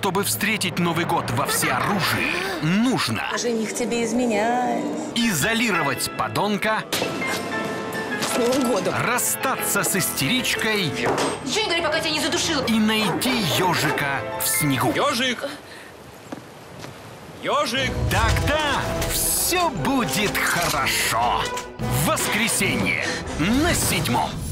Чтобы встретить Новый год во всеоружии, нужно Жених тебе изменяет. изолировать подонка, С Новым годом. расстаться с истеричкой Ничего не говори, пока тебя не задушил. и найти ежика в снегу. Ежик! Ежик! Тогда все будет хорошо. В воскресенье на 7.